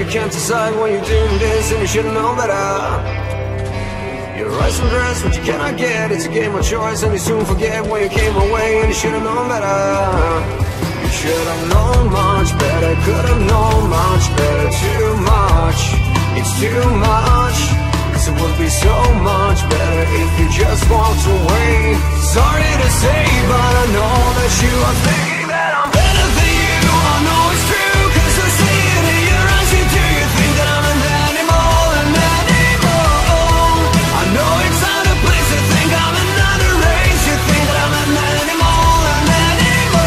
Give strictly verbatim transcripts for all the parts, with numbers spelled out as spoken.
you can't decide when you're doing this, and you should've known better. You're rise and dress what you cannot get. It's a game of choice, and you soon forget when you came away, and you should've known better. You should've known much better, could've known much better. Too much, it's too much. It would be so much better if you just walked away. Sorry to say, but I know that you are thinking that I'm better than you. I know it's true, cause I see it in your eyes. Do you think that I'm an animal, an animal? I know it's out of place to think I'm another race. You think that I'm an animal, an animal.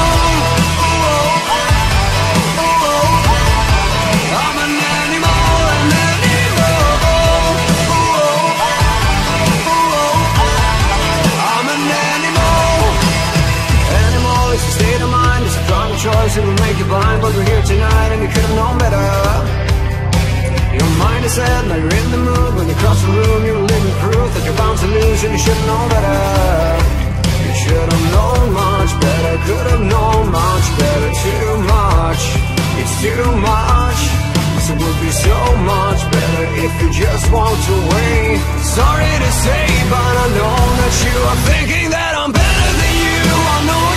I'm an animal, an animal. I'm an animal. Animal is a state of mind, it's a drug choice, it will make you blind. But we're here tonight and you could have known better. Your mind is set, now you're in the mood. When you cross the room, you're living proof that you're bound to lose, and you should have known better. You should have known much better, could have known much better. Too much, it's too much. It would be so much better if you just walked away. Sorry to say, but I know that you are thinking that I'm better than you. I know